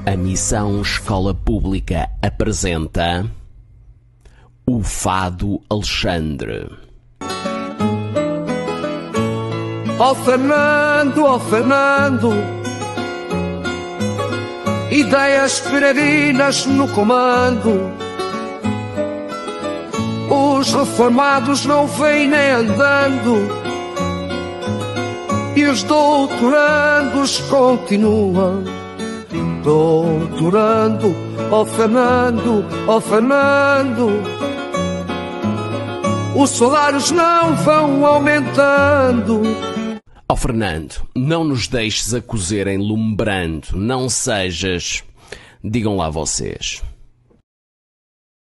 A Missão Escola Pública apresenta o Fado Alexandre. Ó Fernando, ideias peregrinas no comando. Os reformados não vêm nem andando, e os doutorandos continuam doutorando. Ó Fernando, os salários não vão aumentando. Ó Fernando, não nos deixes a cozer enlumbrando, não sejas... Digam lá vocês...